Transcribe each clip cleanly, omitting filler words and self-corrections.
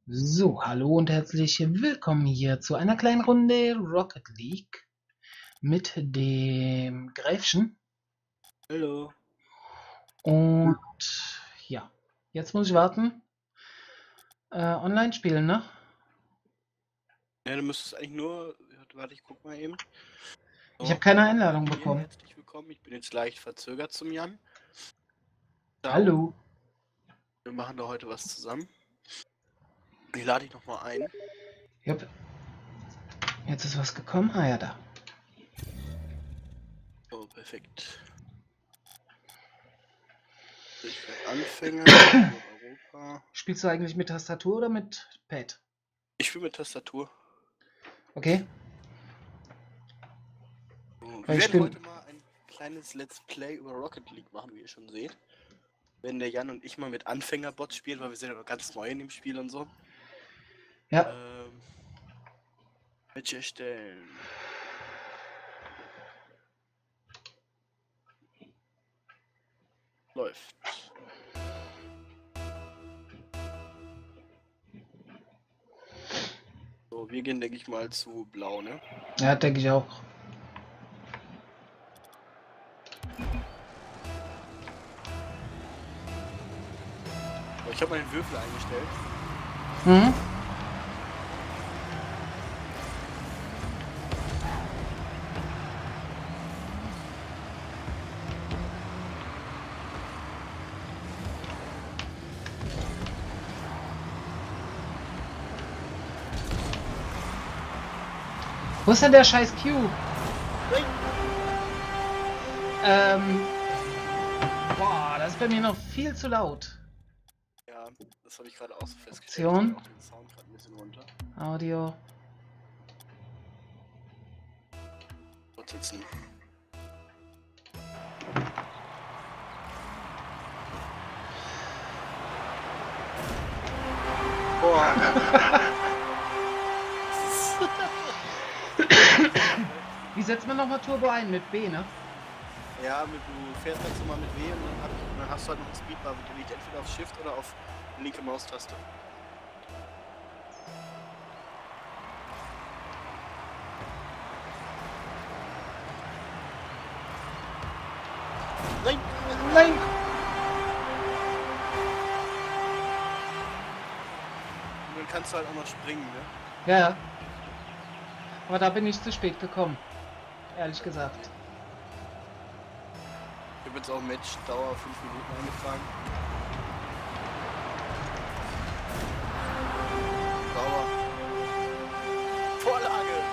So, hallo und herzlich willkommen hier zu einer kleinen Runde Rocket League mit dem Gräfchen. Hallo. Und ja, jetzt muss ich warten. Online spielen, ne? Ja, du müsstest eigentlich nur. Warte, ich guck mal eben. Ich habe So, keine hallo Einladung Emil, bekommen. herzlich willkommen. Ich bin jetzt leicht verzögert zum Jan. Ciao. Hallo. Wir machen da heute was zusammen. Ich lade dich nochmal ein. Jupp. Jetzt ist was gekommen. Ah ja, da. So, perfekt. Ich werde Anfänger. Europa. Spielst du eigentlich mit Tastatur oder mit Pad? Ich spiele mit Tastatur. Okay. So, Weil wir ich werden spiele. heute mal ein kleines Let's Play über Rocket League machen, wie ihr schon seht. Wenn der Jan und ich mal mit Anfängerbots spielen, weil wir sind ja noch ganz neu in dem Spiel und so. Ja. Match erstellen. Läuft. So, wir gehen, denke ich mal, zu Blau, ne? Ja, denke ich auch. So, ich habe meinen Würfel eingestellt. Mhm. Wo ist denn der scheiß Cube? Boah, das ist bei mir noch viel zu laut. Ja, das habe ich gerade auch so festgestellt. Ich drehe auch den Sound gerade ein bisschen runter. Audio. Dort sitzen. Boah. Wie setzt man nochmal Turbo ein? Mit B, ne? Ja, du fährst ganz normal mit W und dann hast du halt noch eine Speedbar, die liegt entweder auf Shift oder auf linke Maustaste. Nein! Nein! Und dann kannst du halt auch noch springen, ne? Ja. Aber da bin ich zu spät gekommen. Ehrlich gesagt. Ich habe jetzt auch Matchdauer 5 Minuten eingetragen. Sauber. Vorlage!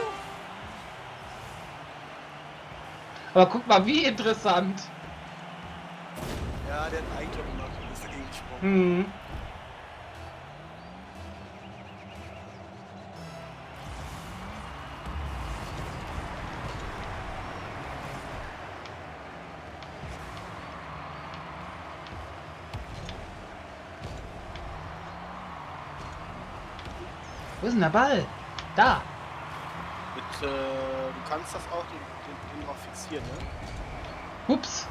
Aber guck mal, wie interessant. Ja, der hat ein Eigentor gemacht und ist dagegen gesprungen. Hm. Wo ist denn der Ball? Da. Du kannst das auch den drauf fixieren, ne? Ups.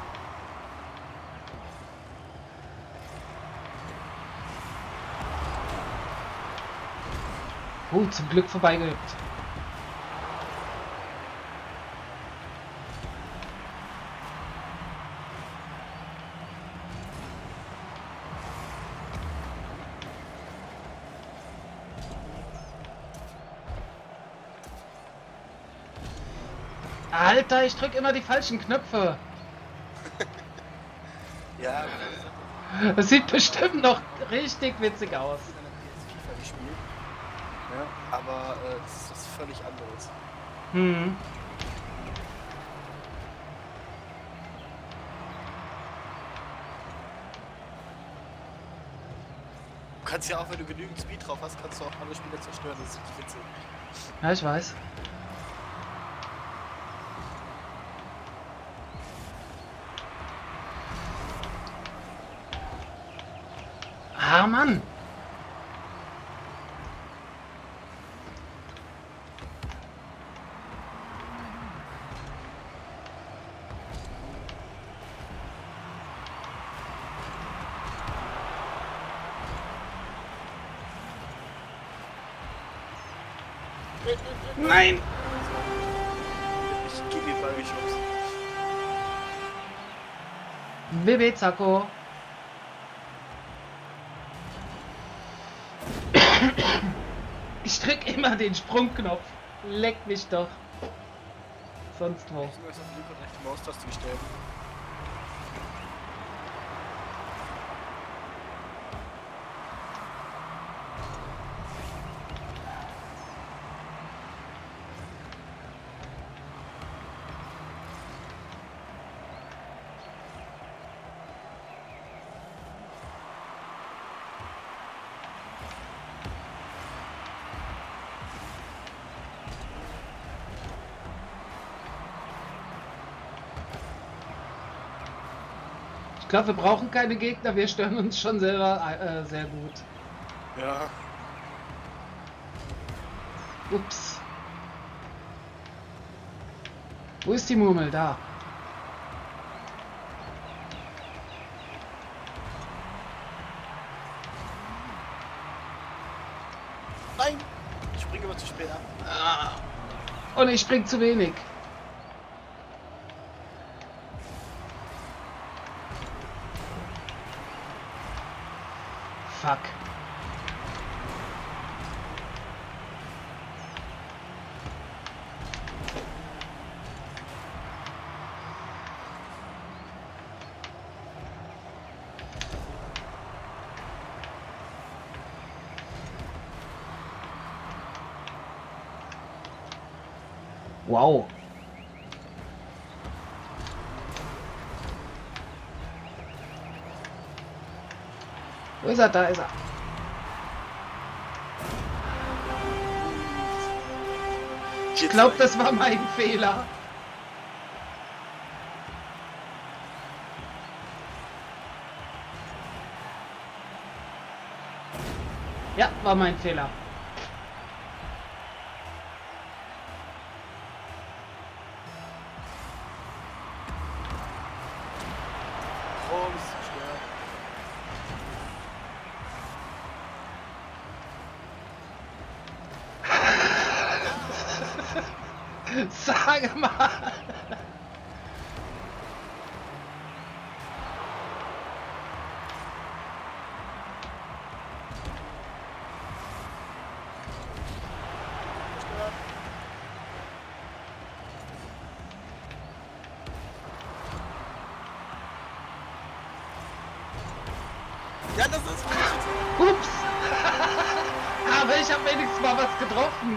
Zum Glück vorbeigeübt. Alter, ich drück immer die falschen Knöpfe. Ja, Das sieht bestimmt noch richtig witzig aus. ich habe PS FIFA gespielt. Ja, aber das ist was völlig anderes. Hm. Du kannst ja auch, wenn du genügend Speed drauf hast, kannst du auch andere Spieler zerstören. Das ist richtig witzig. Ja, ich weiß. Ah, Mann. Nein! Ich gebe den Ball geschubst. Bibi Zacko. Ich drück immer den Sprungknopf. Leck mich doch. Sonst wo. Ich muss auf die linke und rechte Maustaste gestellt. Ich glaube, wir brauchen keine Gegner, wir stören uns schon selber sehr gut. Ja. Ups. Wo ist die Murmel? Da. Nein! Ich springe aber zu spät ab. Ah. Und ich spring zu wenig. Fuck. Wow. Wo ist er? Da ist er. Ich glaube, das war mein Fehler. Ja, war mein Fehler. Oh, das ist schwer. Sag mal. Ja, das ist Ups. Aber ich habe wenigstens mal was getroffen.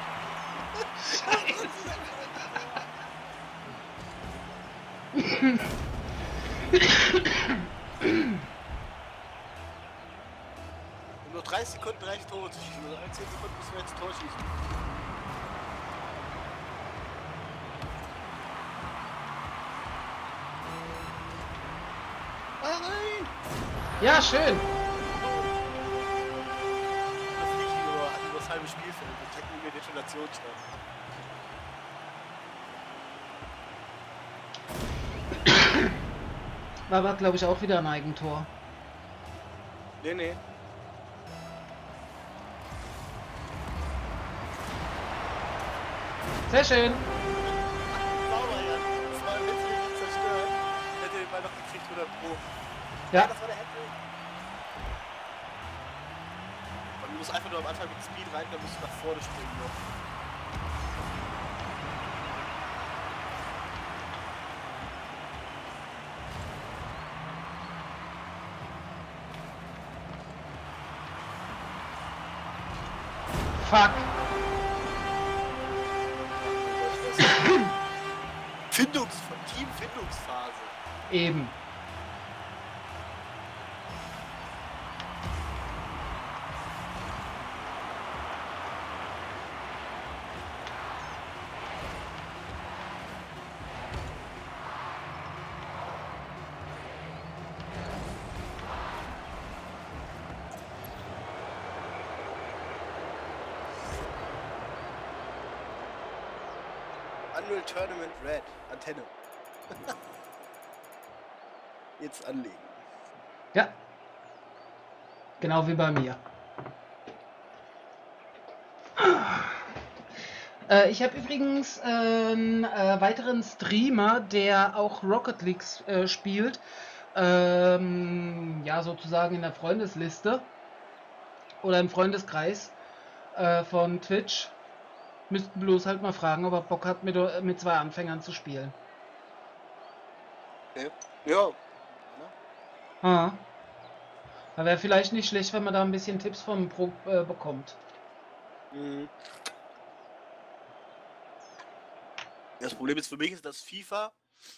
Nur 30 Sekunden reicht Tore zu schießen. Nur 10 Sekunden müssen wir jetzt Tor schießen. Nein! Ja, schön. Da fliege ich nur an das halbe Spielfeld und checken mir Detonation statt. War aber, glaube ich, auch wieder ein Eigentor. Nee, nee. Sehr schön. Sauber, ja. Das war letztlich nicht zerstört. Hätte den Ball noch gekriegt, 100 Pro. Ja. Das war der Hattrick. Und du musst einfach nur am Anfang mit Speed rein, dann musst du nach vorne springen noch. Fuck. Teamfindungsphase. Eben. Annual Tournament Red. Antenne. Jetzt anlegen. Ja. Genau wie bei mir. Ich habe übrigens einen weiteren Streamer, der auch Rocket League spielt. Ja, sozusagen in der Freundesliste oder im Freundeskreis von Twitch. Müssten bloß halt mal fragen, ob er Bock hat, mit zwei Anfängern zu spielen. Okay. Ja. Ne? Ah. Wäre vielleicht nicht schlecht, wenn man da ein bisschen Tipps vom Pro bekommt. Mhm. Das Problem ist für mich, ist das FIFA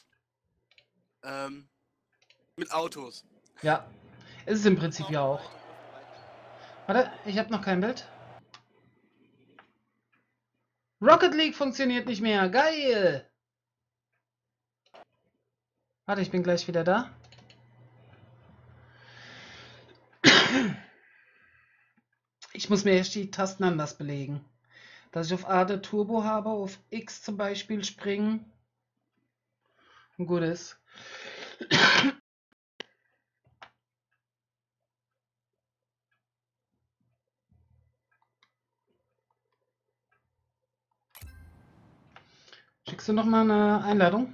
ähm, mit Autos. Ja, ist es im Griff Prinzip auf ja auch. bereit und griffbereit. Warte, ich habe noch kein Bild. Rocket League funktioniert nicht mehr. Geil! Warte, ich bin gleich wieder da. Ich muss mir erst die Tasten anders belegen. Dass ich auf A der Turbo habe, auf X zum Beispiel springen. Und gut ist. Schickst du noch mal eine Einladung?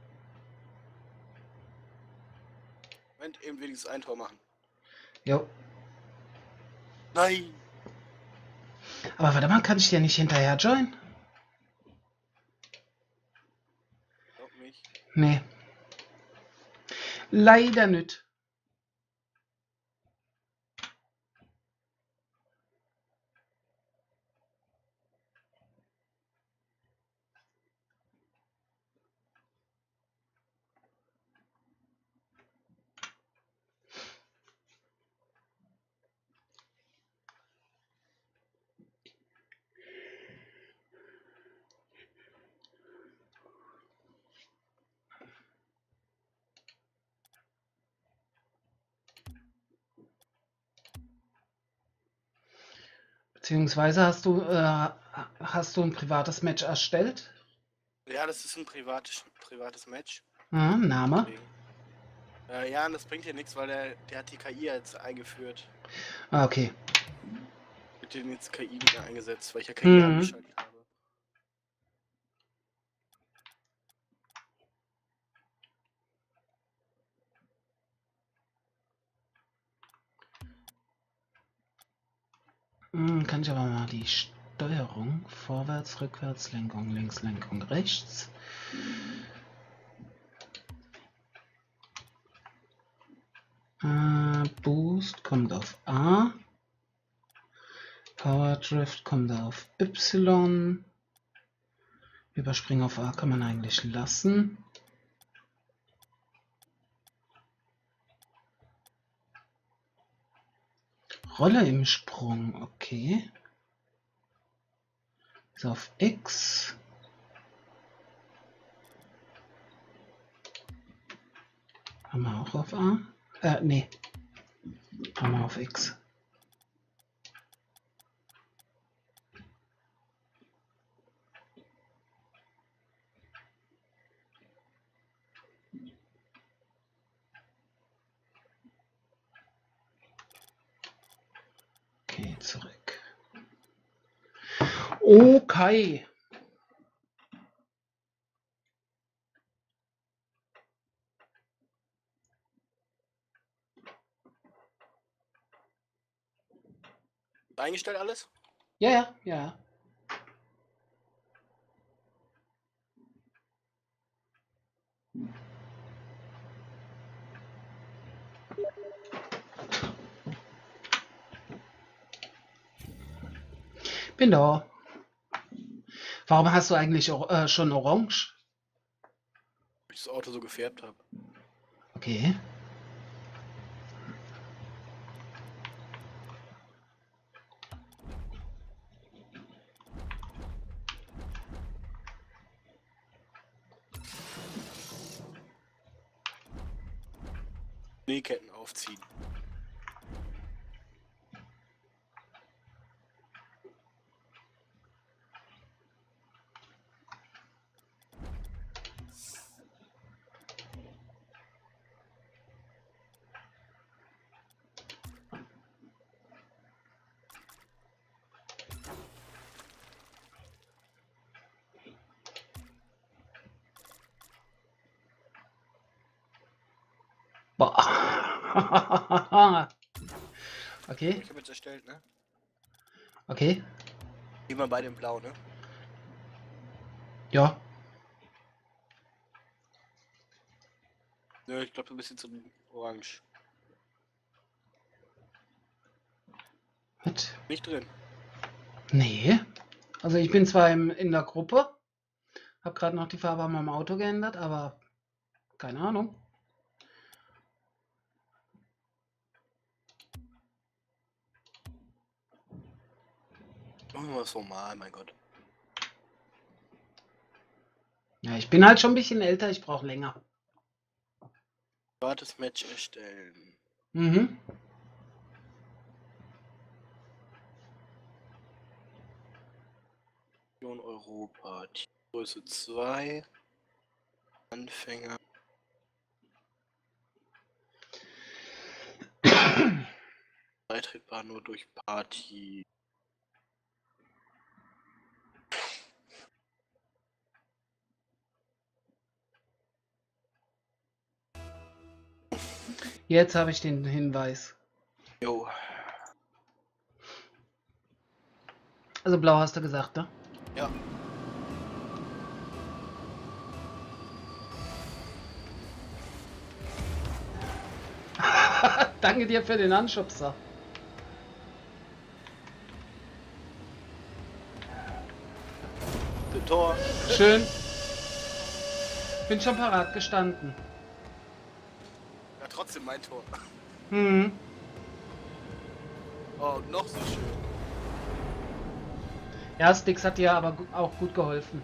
Moment, eben wenigstens ein Tor machen. Jo. Nein! Aber warte mal, kann ich dir nicht hinterher joinen? Glaub mich. Nee. Leider nicht. Beziehungsweise hast du ein privates Match erstellt? Ja, das ist ein privates Match. Name? Deswegen. Ja, und das bringt hier nichts, weil der hat die KI jetzt eingeführt. Ah, okay. Wird den jetzt KI nicht mehr eingesetzt, weil ich ja KI Mhm. angeschaltet habe. Kann ich aber mal die Steuerung, Vorwärts, Rückwärts, Lenkung, links, Lenkung, rechts. Boost kommt auf A. Power Drift kommt auf Y. Überspringen auf A kann man eigentlich lassen. Rolle im Sprung, okay. Ist auf X. Haben wir auch auf A? Nee. Haben wir auf X. Okay, zurück. Okay. Eingestellt alles? Ja, ja, ja. Bin da. Warum hast du eigentlich schon Orange? Weil ich das Auto so gefärbt habe. Okay. Nähketten aufziehen. Boah. Okay, Ich habe jetzt erstellt, ne? okay. Gehen wir beide in Blau, ne? Ja. Nö, ich glaube, du bist jetzt in Orange. Mit? Nicht drin. Nee. Also ich bin zwar in der Gruppe, habe gerade noch die Farbe an meinem Auto geändert, aber keine Ahnung. Machen wir es normal, mein Gott. Ja, ich bin halt schon ein bisschen älter, ich brauche länger. Privates Match erstellen. Mhm. Union Europa. Teamgröße 2. Anfänger. Beitretbar nur durch Party. Jetzt habe ich den Hinweis. Jo. Also blau hast du gesagt, ne? Ja. Danke dir für den Anschubser. Für Tor. Schön. Bin schon parat gestanden. Ja, trotzdem mein Tor. Mhm. Oh, noch so schön. Ja, Sticks hat dir aber auch gut geholfen.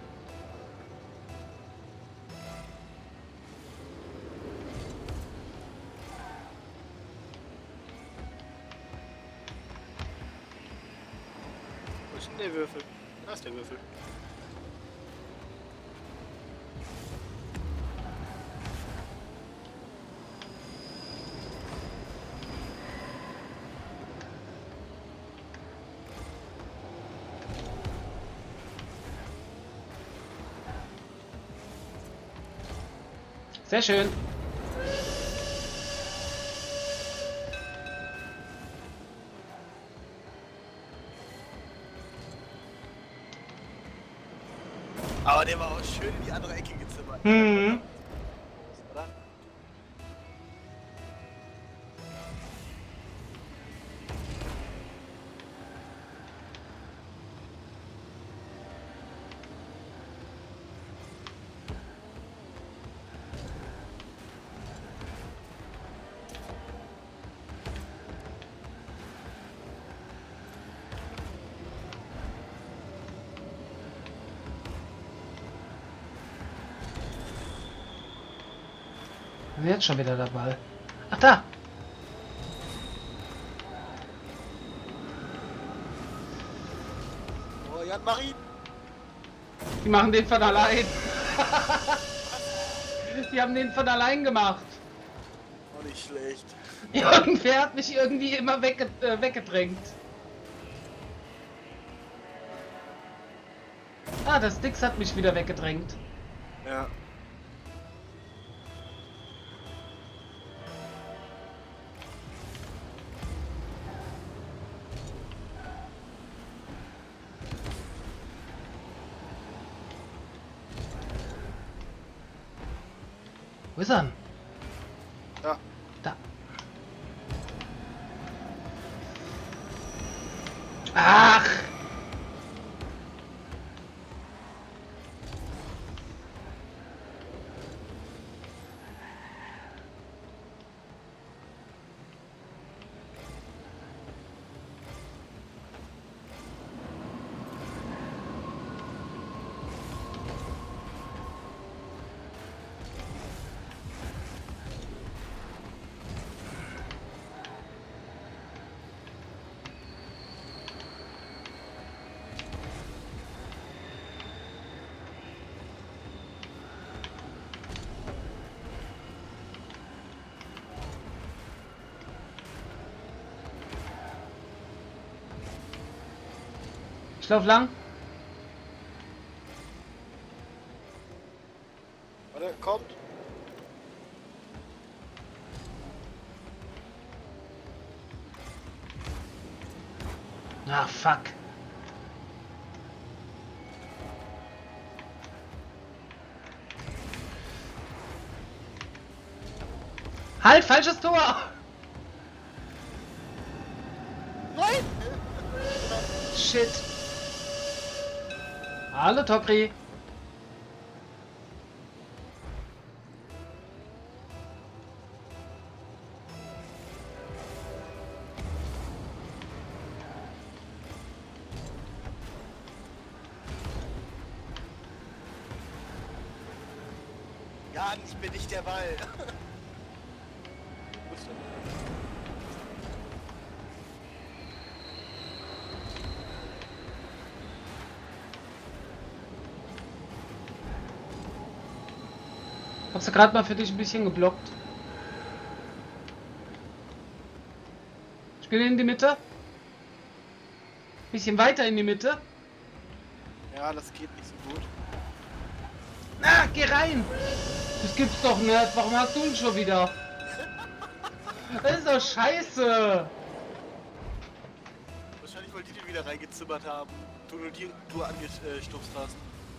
Wo ist denn der Würfel? Da ist der Würfel. Sehr schön. Aber der war auch schön in die andere Ecke gezimmert. Mhm. Oder? Und jetzt schon wieder der Ball. Ach da. Oh, Jan Marie. Die machen den von allein. Die haben den von allein gemacht. Oh, nicht schlecht. Irgendwer hat mich irgendwie immer weggedrängt. Ah, der Sticks hat mich wieder weggedrängt. Ja. Wo ist er denn? Ja. Da. Ach! Ich lauf lang. Warte, kommt. Ach, fuck. Halt, falsches Tor! Nein! Shit. Hallo, Tokri. Jan, ich bin nicht der Ball. Hab's ja gerade mal für dich ein bisschen geblockt. Spiel in die Mitte. Bisschen weiter in die Mitte. Ja, das geht nicht so gut. Na, geh rein! Das gibt's doch nicht. Warum hast du ihn schon wieder? Das ist doch scheiße! Wahrscheinlich, weil die den wieder reingezimmert haben. Du angestupst hast.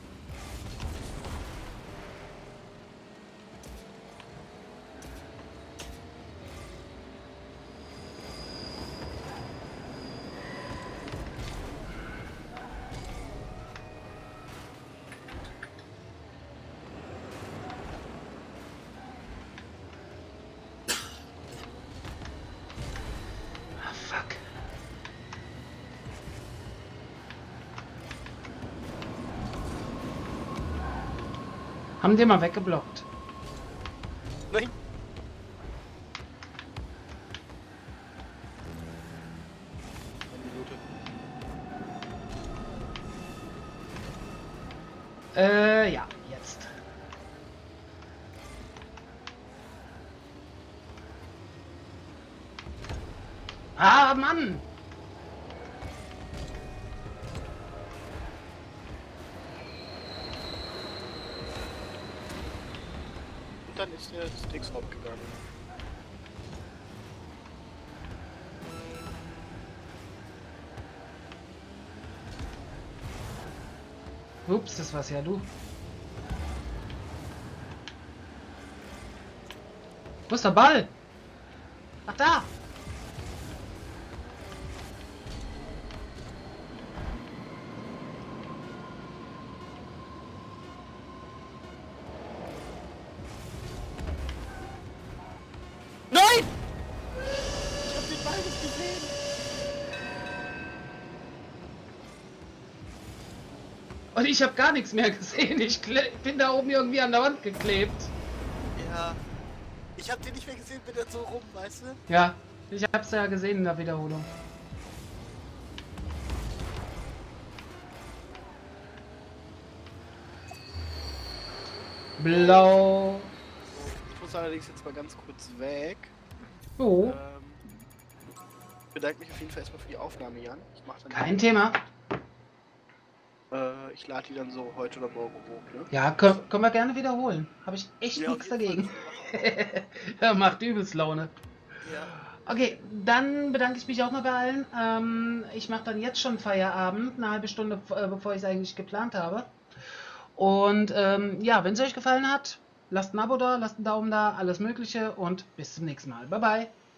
Ah, fuck. Haben die mal weggeblockt. Nein! Eine Minute. Ja, jetzt. Ah, Mann! Und dann ist der Sticks gegangen. Ups, das war's ja du. Wo ist der Ball? Ach, da! Nein! Ich hab den Ball nicht gesehen! Und ich habe gar nichts mehr gesehen. Bin da oben irgendwie an der Wand geklebt. Ja. Ich hab den nicht mehr gesehen, bin dann so rum, weißt du? Ja, ich hab's ja gesehen in der Wiederholung. Blau. Ich muss allerdings jetzt mal ganz kurz weg. Oh, Bedanke mich auf jeden Fall erstmal für die Aufnahme, Jan. Ich mach dann kein Thema. ich lade die dann so heute oder morgen hoch, ne? Ja, können wir gerne wiederholen. Habe ich echt Ja, auf nichts jeden dagegen. Fall. Ja, macht übelst Laune. Ja. Okay, dann bedanke ich mich auch mal bei allen. Ich mache dann jetzt schon Feierabend, eine halbe Stunde bevor ich es eigentlich geplant habe. Und ja, wenn es euch gefallen hat, lasst ein Abo da, lasst einen Daumen da, alles Mögliche und bis zum nächsten Mal. Bye bye.